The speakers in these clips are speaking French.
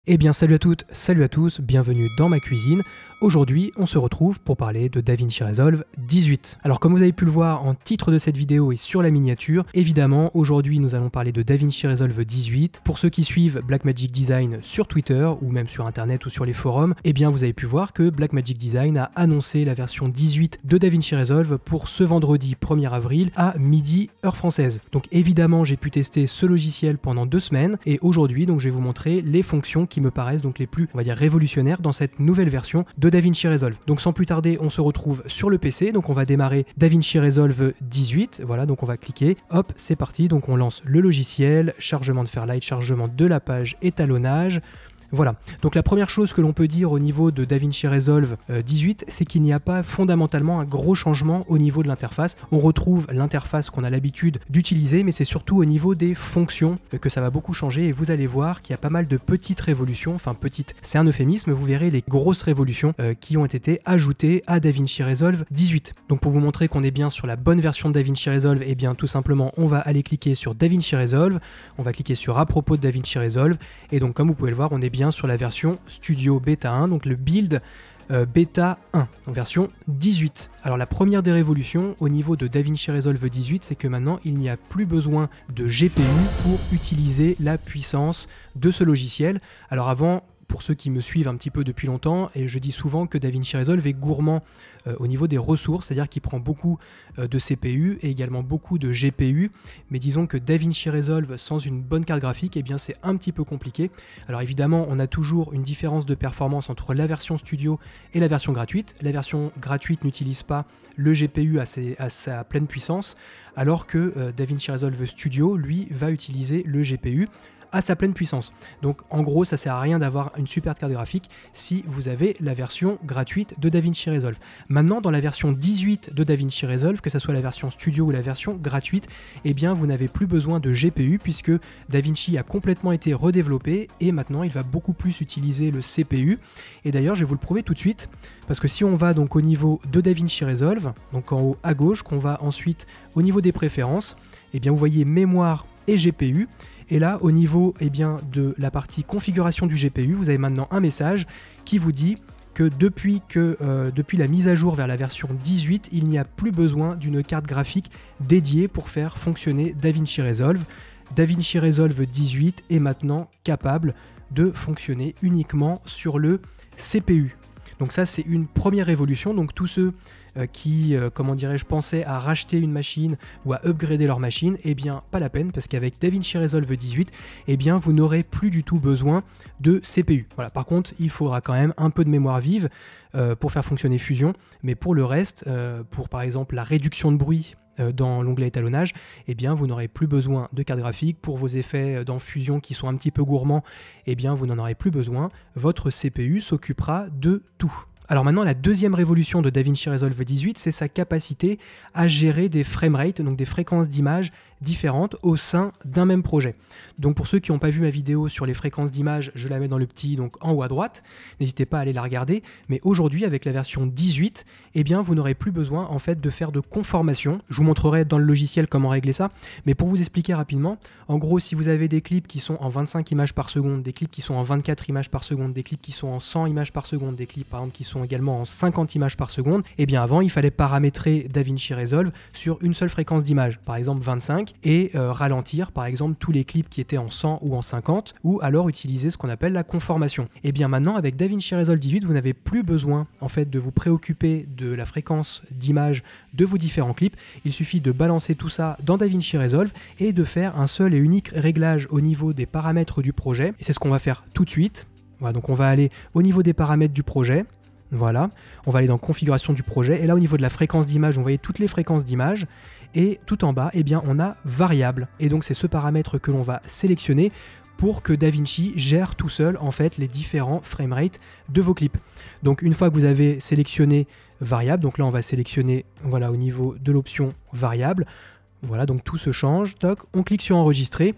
Eh bien salut à toutes, salut à tous, bienvenue dans ma cuisine. Aujourd'hui on se retrouve pour parler de DaVinci Resolve 18. Alors comme vous avez pu le voir en titre de cette vidéo et sur la miniature, évidemment aujourd'hui nous allons parler de DaVinci Resolve 18. Pour ceux qui suivent Blackmagic Design sur Twitter ou même sur internet ou sur les forums, eh bien vous avez pu voir que Blackmagic Design a annoncé la version 18 de DaVinci Resolve pour ce vendredi 1er avril à midi heure française. Donc évidemment j'ai pu tester ce logiciel pendant 2 semaines et aujourd'hui donc je vais vous montrer les fonctions qui me paraissent donc les plus, on va dire, révolutionnaires dans cette nouvelle version de DaVinci Resolve. Donc sans plus tarder, on se retrouve sur le PC, donc on va démarrer DaVinci Resolve 18, voilà, donc on va cliquer, hop, c'est parti, donc on lance le logiciel, chargement de Fairlight, chargement de la page, étalonnage. Voilà, donc la première chose que l'on peut dire au niveau de DaVinci Resolve 18, c'est qu'il n'y a pas fondamentalement un gros changement au niveau de l'interface. On retrouve l'interface qu'on a l'habitude d'utiliser, mais c'est surtout au niveau des fonctions que ça va beaucoup changer et vous allez voir qu'il y a pas mal de petites révolutions, enfin petites, c'est un euphémisme, vous verrez les grosses révolutions qui ont été ajoutées à DaVinci Resolve 18. Donc pour vous montrer qu'on est bien sur la bonne version de DaVinci Resolve, eh bien tout simplement on va aller cliquer sur DaVinci Resolve, on va cliquer sur à propos de DaVinci Resolve et donc comme vous pouvez le voir, on est bien sur la version Studio Beta 1, donc le build Beta 1, en version 18. Alors la première des révolutions au niveau de DaVinci Resolve 18, c'est que maintenant il n'y a plus besoin de GPU pour utiliser la puissance de ce logiciel. Alors avant, pour ceux qui me suivent un petit peu depuis longtemps, et je dis souvent que DaVinci Resolve est gourmand au niveau des ressources, c'est-à-dire qu'il prend beaucoup de CPU et également beaucoup de GPU, mais disons que DaVinci Resolve sans une bonne carte graphique, eh bien c'est un petit peu compliqué. Alors évidemment, on a toujours une différence de performance entre la version studio et la version gratuite. La version gratuite n'utilise pas le GPU à sa pleine puissance, alors que DaVinci Resolve Studio, lui, va utiliser le GPU à sa pleine puissance. Donc en gros, ça sert à rien d'avoir une super carte graphique si vous avez la version gratuite de DaVinci Resolve. Maintenant, dans la version 18 de DaVinci Resolve, que ce soit la version studio ou la version gratuite, eh bien vous n'avez plus besoin de GPU puisque DaVinci a complètement été redéveloppé et maintenant il va beaucoup plus utiliser le CPU. Et d'ailleurs, je vais vous le prouver tout de suite parce que si on va donc au niveau de DaVinci Resolve, donc en haut à gauche, qu'on va ensuite au niveau des préférences, eh bien vous voyez mémoire et GPU. Et là, au niveau de la partie configuration du GPU, vous avez maintenant un message qui vous dit que depuis la mise à jour vers la version 18, il n'y a plus besoin d'une carte graphique dédiée pour faire fonctionner DaVinci Resolve. DaVinci Resolve 18 est maintenant capable de fonctionner uniquement sur le CPU. Donc ça, c'est une première révolution. Donc tous ceux qui, pensaient à racheter une machine ou à upgrader leur machine, eh bien pas la peine parce qu'avec DaVinci Resolve 18, eh bien vous n'aurez plus du tout besoin de CPU. Voilà. Par contre, il faudra quand même un peu de mémoire vive pour faire fonctionner Fusion, mais pour le reste, pour par exemple la réduction de bruit dans l'onglet étalonnage, eh bien vous n'aurez plus besoin de carte graphique. Pour vos effets dans Fusion qui sont un petit peu gourmands, eh bien vous n'en aurez plus besoin. Votre CPU s'occupera de tout. Alors maintenant, la deuxième révolution de DaVinci Resolve 18, c'est sa capacité à gérer des framerates, donc des fréquences d'image différentes au sein d'un même projet. Donc pour ceux qui n'ont pas vu ma vidéo sur les fréquences d'image, je la mets dans le petit donc en haut à droite, n'hésitez pas à aller la regarder, mais aujourd'hui avec la version 18, eh bien vous n'aurez plus besoin en fait de faire de conformation. Je vous montrerai dans le logiciel comment régler ça, mais pour vous expliquer rapidement, en gros si vous avez des clips qui sont en 25 images par seconde, des clips qui sont en 24 images par seconde, des clips qui sont en 100 images par seconde, des clips par exemple qui sont également en 50 images par seconde, et bien avant il fallait paramétrer DaVinci Resolve sur une seule fréquence d'image, par exemple 25, et ralentir par exemple tous les clips qui étaient en 100 ou en 50, ou alors utiliser ce qu'on appelle la conformation. Et bien maintenant avec DaVinci Resolve 18, vous n'avez plus besoin en fait de vous préoccuper de la fréquence d'image de vos différents clips, il suffit de balancer tout ça dans DaVinci Resolve et de faire un seul et unique réglage au niveau des paramètres du projet, et c'est ce qu'on va faire tout de suite. Voilà, donc on va aller au niveau des paramètres du projet. Voilà, on va aller dans configuration du projet et là au niveau de la fréquence d'image, on voit toutes les fréquences d'image et tout en bas, eh bien, on a variable et donc c'est ce paramètre que l'on va sélectionner pour que DaVinci gère tout seul en fait les différents framerates de vos clips. Donc une fois que vous avez sélectionné variable, donc là on va sélectionner voilà, au niveau de l'option variable, voilà donc tout se change, toc, on clique sur enregistrer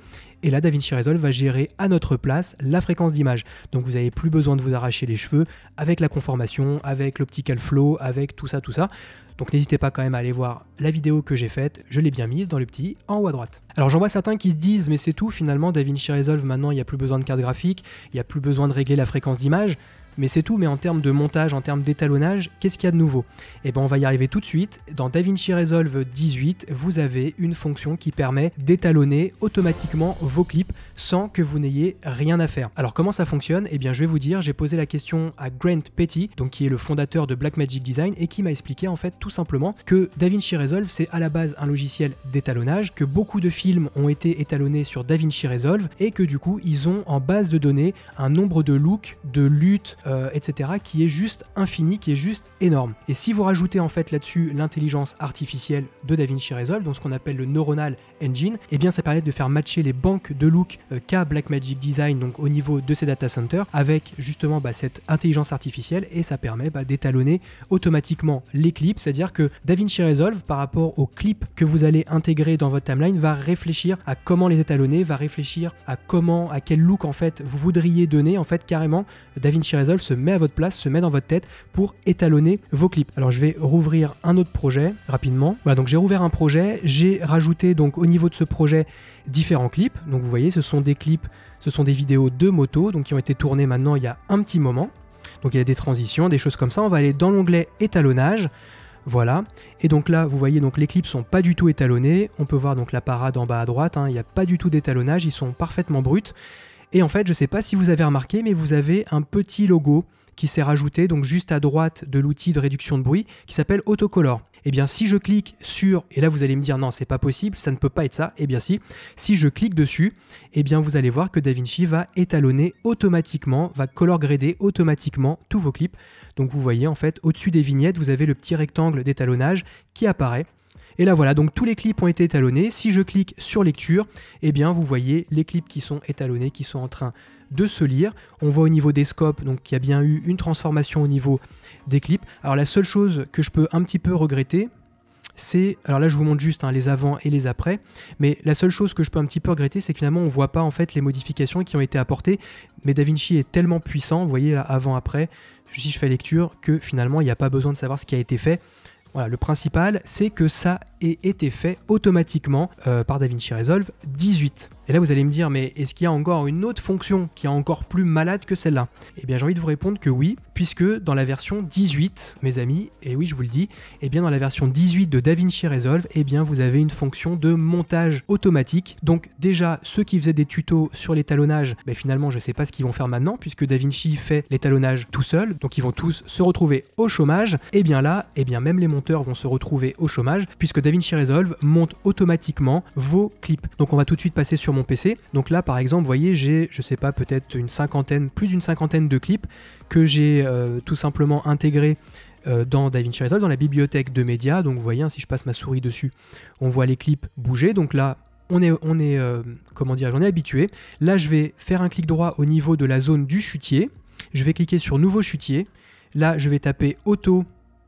Et là, DaVinci Resolve va gérer à notre place la fréquence d'image. Donc vous n'avez plus besoin de vous arracher les cheveux avec la conformation, avec l'optical flow, avec tout ça, tout ça. Donc n'hésitez pas quand même à aller voir la vidéo que j'ai faite, je l'ai bien mise dans le petit en haut à droite. Alors j'en vois certains qui se disent mais c'est tout finalement, DaVinci Resolve maintenant il n'y a plus besoin de carte graphique, il n'y a plus besoin de régler la fréquence d'image. Mais c'est tout, mais en termes de montage, en termes d'étalonnage, qu'est-ce qu'il y a de nouveau? Eh bien on va y arriver tout de suite. Dans DaVinci Resolve 18, vous avez une fonction qui permet d'étalonner automatiquement vos clips sans que vous n'ayez rien à faire. Alors comment ça fonctionne? Eh bien je vais vous dire, j'ai posé la question à Grant Petty, donc qui est le fondateur de Blackmagic Design et qui m'a expliqué en fait tout simplement que DaVinci Resolve c'est à la base un logiciel d'étalonnage, que beaucoup de films ont été étalonnés sur DaVinci Resolve et que du coup ils ont en base de données un nombre de looks, de luttes, etc. qui est juste infini, qui est juste énorme. Et si vous rajoutez en fait là-dessus l'intelligence artificielle de DaVinci Resolve, donc ce qu'on appelle le Neuronal Engine, eh bien ça permet de faire matcher les banques de looks qu'a Blackmagic Design donc au niveau de ses data centers avec justement cette intelligence artificielle et ça permet d'étalonner automatiquement les clips, c'est-à-dire que DaVinci Resolve par rapport aux clips que vous allez intégrer dans votre timeline va réfléchir à comment les étalonner, va réfléchir à quel look en fait vous voudriez donner en fait carrément. DaVinci Resolve se met à votre place, se met dans votre tête pour étalonner vos clips. Alors je vais rouvrir un autre projet rapidement. Voilà, donc j'ai rouvert un projet, j'ai rajouté donc au niveau de ce projet différents clips. Donc vous voyez, ce sont des clips, ce sont des vidéos de moto donc qui ont été tournées maintenant il y a un petit moment. Donc il y a des transitions, des choses comme ça. On va aller dans l'onglet étalonnage. Voilà, et donc là vous voyez donc les clips sont pas du tout étalonnés. On peut voir donc la parade en bas à droite, il n'y a pas du tout d'étalonnage, ils sont parfaitement bruts. Et en fait, je ne sais pas si vous avez remarqué, mais vous avez un petit logo qui s'est rajouté donc juste à droite de l'outil de réduction de bruit qui s'appelle Autocolor. Et bien si je clique sur, et là vous allez me dire non c'est pas possible, ça ne peut pas être ça, et bien si je clique dessus, et bien vous allez voir que DaVinci va étalonner automatiquement, va color grader automatiquement tous vos clips. Donc vous voyez en fait au-dessus des vignettes, vous avez le petit rectangle d'étalonnage qui apparaît. Et là voilà, donc tous les clips ont été étalonnés. Si je clique sur lecture, eh bien vous voyez les clips qui sont étalonnés, qui sont en train de se lire. On voit au niveau des scopes, donc il y a bien eu une transformation au niveau des clips. Alors la seule chose que je peux un petit peu regretter, c'est, alors là je vous montre juste les avant et les après, mais la seule chose que je peux un petit peu regretter, c'est que finalement on voit pas en fait les modifications qui ont été apportées, mais DaVinci est tellement puissant, vous voyez là, avant, après, si je fais lecture, que finalement il n'y a pas besoin de savoir ce qui a été fait. Voilà, le principal, c'est que ça ait été fait automatiquement par DaVinci Resolve 18. Et là, vous allez me dire, mais est-ce qu'il y a encore une autre fonction qui est encore plus malade que celle-là? Eh bien, j'ai envie de vous répondre que oui, puisque dans la version 18, mes amis, et oui, je vous le dis, eh bien, dans la version 18 de DaVinci Resolve, eh bien, vous avez une fonction de montage automatique. Donc, déjà, ceux qui faisaient des tutos sur l'étalonnage, finalement, je ne sais pas ce qu'ils vont faire maintenant, puisque DaVinci fait l'étalonnage tout seul, donc ils vont tous se retrouver au chômage. Et bien là, même les monteurs vont se retrouver au chômage, puisque DaVinci Resolve monte automatiquement vos clips. Donc, on va tout de suite passer sur mon PC. Donc là par exemple vous voyez j'ai je sais pas peut-être plus d'une cinquantaine de clips que j'ai tout simplement intégrés dans DaVinci Resolve, dans la bibliothèque de médias. Donc vous voyez si je passe ma souris dessus, on voit les clips bouger. Donc là on est comment dire, j'en ai habitué. Là je vais faire un clic droit au niveau de la zone du chutier, je vais cliquer sur nouveau chutier, là je vais taper auto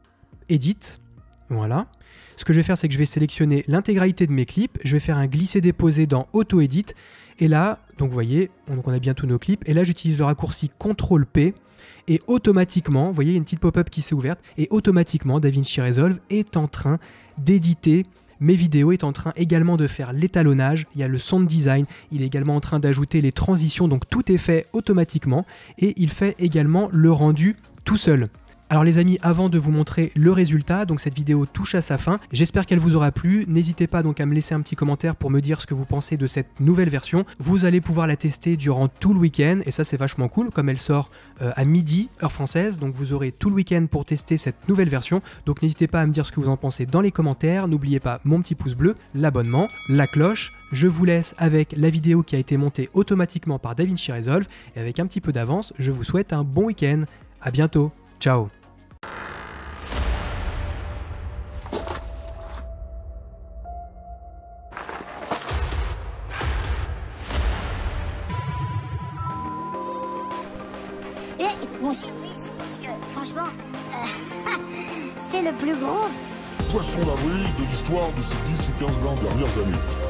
edit, voilà. Ce que je vais faire, c'est que je vais sélectionner l'intégralité de mes clips, je vais faire un glisser-déposer dans Auto Edit, et là, donc vous voyez, on a bien tous nos clips, et là j'utilise le raccourci CTRL-P, et automatiquement, vous voyez, il y a une petite pop-up qui s'est ouverte, et automatiquement, DaVinci Resolve est en train d'éditer mes vidéos, est en train également de faire l'étalonnage, il y a le sound design, il est également en train d'ajouter les transitions, donc tout est fait automatiquement, et il fait également le rendu tout seul. Alors les amis, avant de vous montrer le résultat, donc cette vidéo touche à sa fin, j'espère qu'elle vous aura plu. N'hésitez pas donc à me laisser un petit commentaire pour me dire ce que vous pensez de cette nouvelle version. Vous allez pouvoir la tester durant tout le week-end et ça c'est vachement cool, comme elle sort à midi, heure française, donc vous aurez tout le week-end pour tester cette nouvelle version. Donc n'hésitez pas à me dire ce que vous en pensez dans les commentaires, n'oubliez pas mon petit pouce bleu, l'abonnement, la cloche. Je vous laisse avec la vidéo qui a été montée automatiquement par DaVinci Resolve et avec un petit peu d'avance, je vous souhaite un bon week-end. À bientôt. Ciao. Mon chien, franchement, c'est le plus gros poisson d'avril de l'histoire de ces 10 ou 15-20 dernières années.